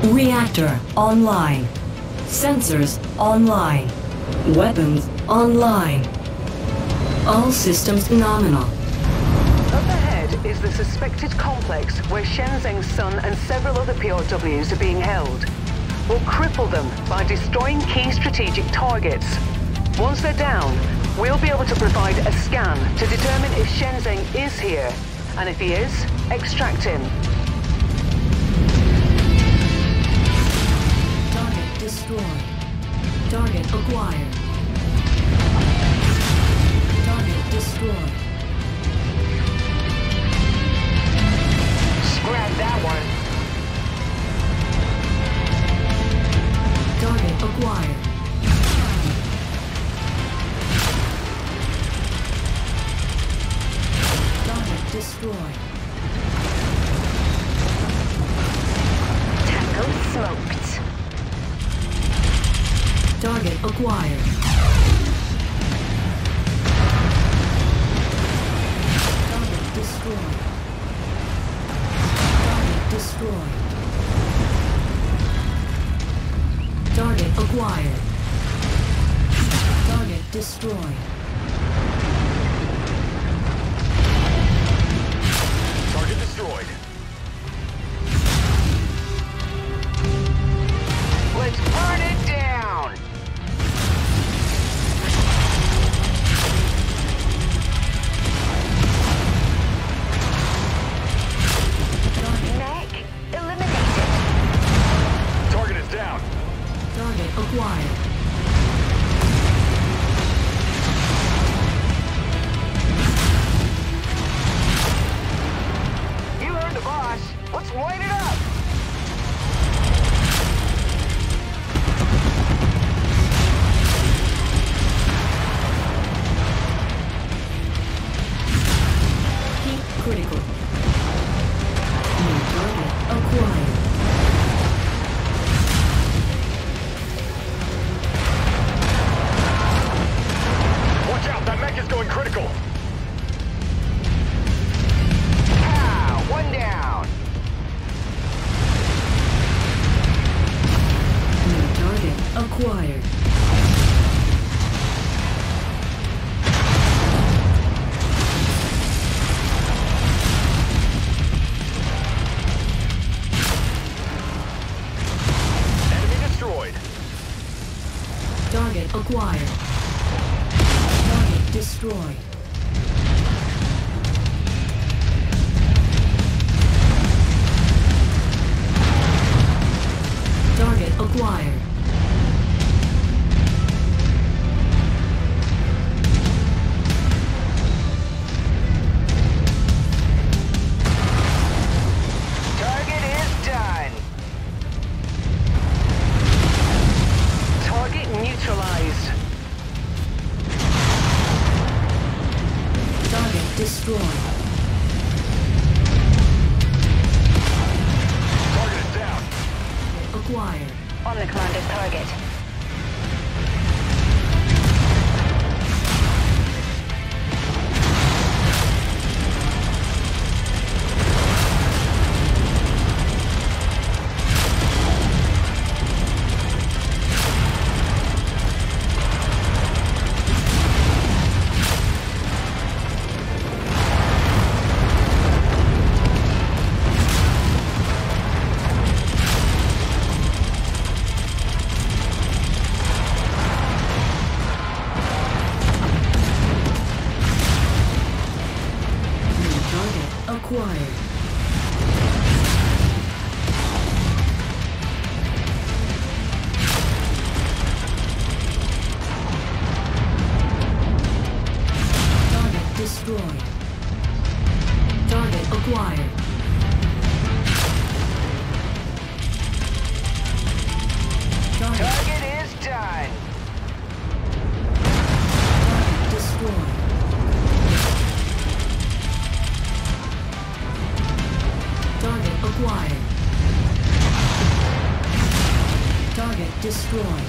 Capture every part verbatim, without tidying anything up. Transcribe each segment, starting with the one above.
Reactor online. Sensors online. Weapons online. All systems nominal. Up ahead is the suspected complex where Shenzheng's son and several other P O Ws are being held. We'll cripple them by destroying key strategic targets. Once they're down, we'll be able to provide a scan to determine if Shenzheng is here, and if he is, extract him. Target destroyed. Target acquired. Target destroyed. Scrap that one. Target acquired. Target destroyed. Tango smoked. Target acquired. Target destroyed. Target destroyed. Target acquired. Target destroyed. Target destroyed. Let's burn it down! Mech eliminated. Target is down. Target acquired. You heard the boss. Let's light it up! Heat critical. New target acquired. Watch out, that mech is going critical. Ah, one down. New target acquired. Enemy destroyed. Target acquired. Target destroyed. Target acquired. Target is done. Target neutralized. Target destroyed. Target is down. Acquired. On the commander's target. New target acquired. Target destroyed. Target acquired. Target, Target is done. target destroyed. Target acquired. Target destroyed.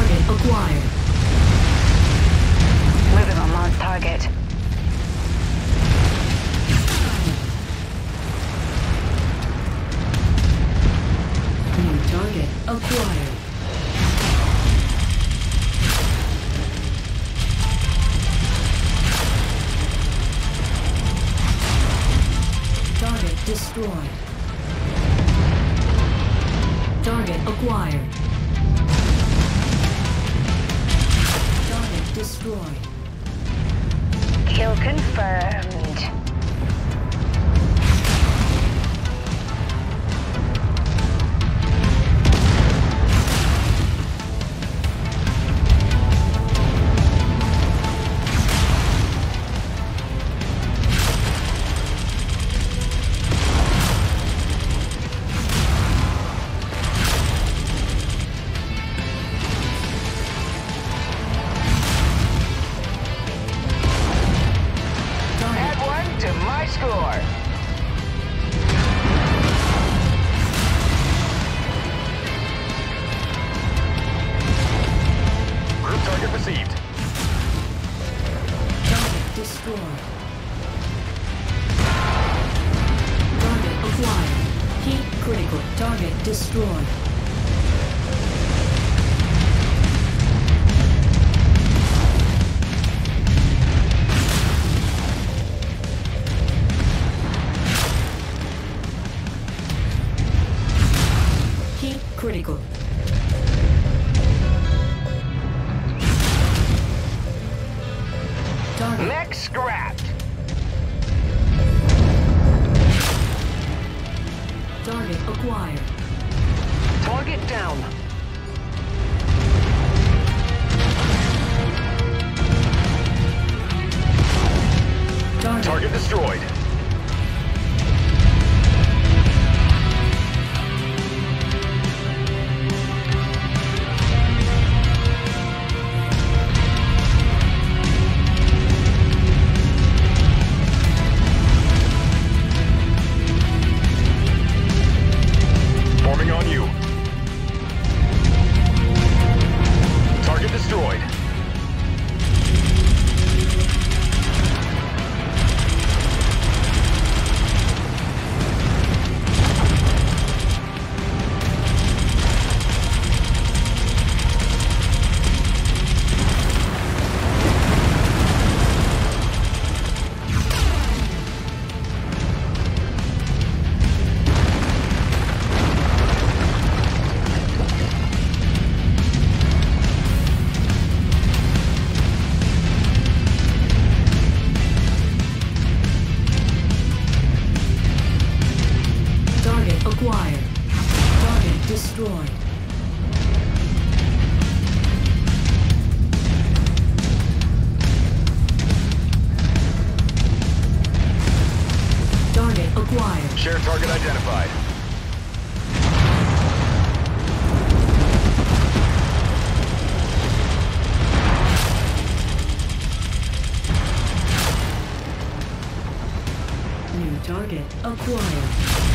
Target acquired. Moving on launch target. New target acquired. Target destroyed. Target acquired. Target destroyed. Kill confirmed. Target destroyed. Heat critical. Target. Mech scrapped. Target acquired. Target down. Target, Target destroyed. Forming on you. Target destroyed. acquired. Target destroyed. Target acquired. Shared target identified. New target acquired.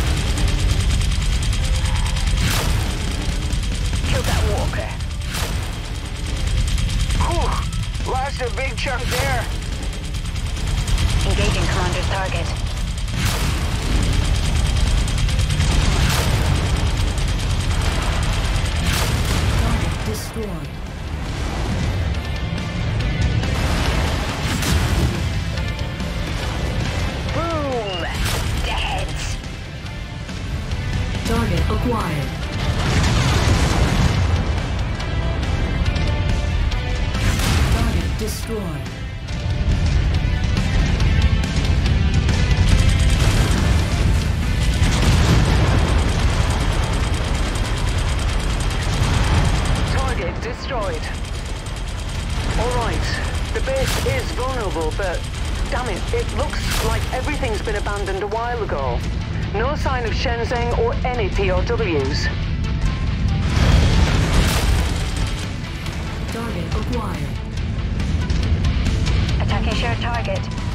Kill that walker. Whew, lost a big chunk there. Engaging commander's target. Target destroyed. Boom! Dead. Target acquired. Target destroyed. Target destroyed. Alright, the base is vulnerable, but damn it, it looks like everything's been abandoned a while ago. No sign of Shenzhen or any P O Ws. Target acquired. Attacking shared target.